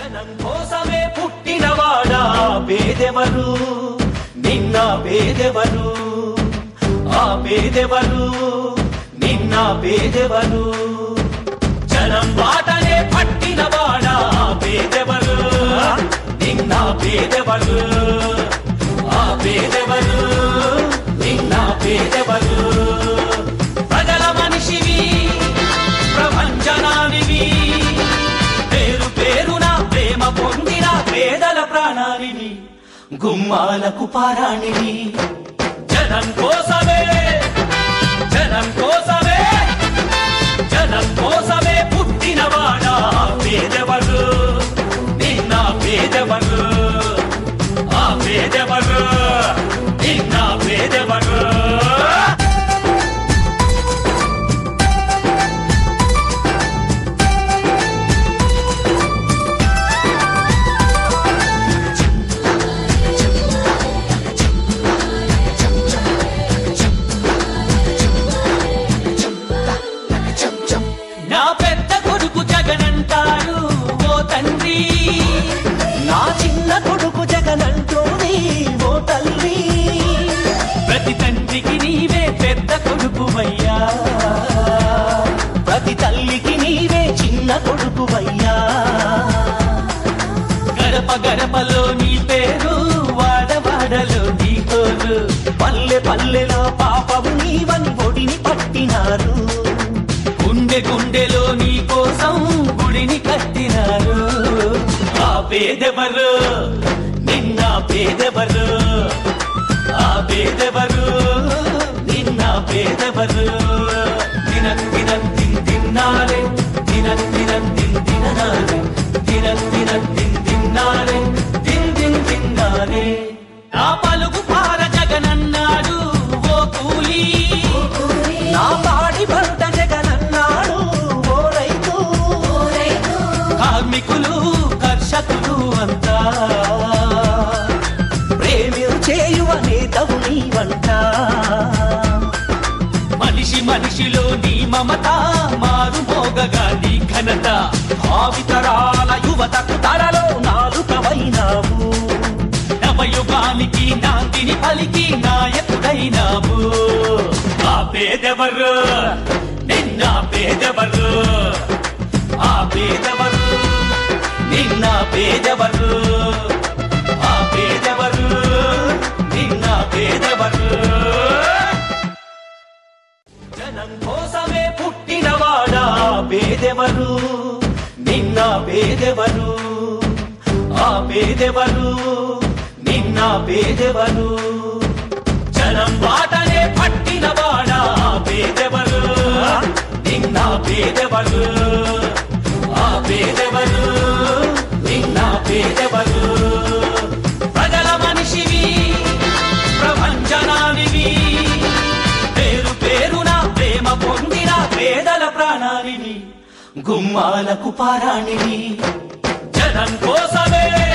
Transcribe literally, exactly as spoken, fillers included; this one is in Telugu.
జనం కోసమే పుట్టినవాడా పేదెవరు నిన్న పేదెవరు ఆ పేదెవరు నిన్న పేదెవరు జనం బాటనే పట్టినవాడా పేదెవరు నిన్న పేదెవరు ఆ పేదెవరు నిన్న పేదెవరు ప్రజల మనిషివి ప్రపంచనానివి పేరు పేరున ప్రేమ పొందిన పేదల ప్రాణానివి గుమ్మాలకు పారాణివి జనం కోసమే జనం కోసమే జనం కోసమే పుట్టినవాడా పేదెవరు నిన్న పేదెవరు ఆ పేదెవరు నిన్న పేదెవరు నా పెద్ద కొడుకు జగనంటాడు ఓ తండ్రి నా చిన్న కొడుకు జగనంటోని ఓ తల్లి ప్రతి తండ్రికి నీవే పెద్ద కొడుకువయ్యా ప్రతి తల్లికి నీవే చిన్న కొడుకువయ్యా గడప గడపలో నీ పేరు వాడవాడలో నీ కోరు పల్లె పల్లెలో పాపము నీవని ఒడిని పట్టినారు గుండె గుండెలో నీ కోసం గుడిని కట్టినారు ఆ పేదెవరు నిన్న పేదెవరు ఆ పేదెవరు నిన్న పేదెవరు దిన దిన దిన్ తిన్నారే దిన దిన దిన్ తిన్నారే దిన దిన దిన్ తిన్నారే దిన్ దిన్ తిన్నారే నా పలుగు పార జగనన్నాడు ఓ కూలి నా పాడి పంట జగనన్నాడు ఓ రైతు కార్మికులు కర్షకులు అంతా ప్రేమించేయువ నేతవు నీవంట మనిషి మనిషిలో నీ మమత మారు మోగగా నీ ఘనత భావితరాల యువతకు తరలో నాలుకవైనావు నవయుగానికి నాందిని పలికి నాయకుడైనావు ఆ పేదెవరు నిన్న పేదెవరు ఆ పేదెవరు నిన్న పేదెవరు ఆ పేదెవరు నిన్న పేదెవరు జనం కోసమే పుట్టినవాడా పేదెవరు నిన్న పేదెవరు ఆ పేదెవరు నిన్న పేదెవరు జనం బాటనే పట్టినవాడా పేదెవరు నిన్న పేదెవరు ఆ పేదెవరు నిన్న పేదెవరు ప్రజల మనిషివి ప్రపంచనానివి పేరు పేరున ప్రేమ పొందిన పేదల ప్రాణానివి గుమ్మాలకు పారాణివి జనం కోసమే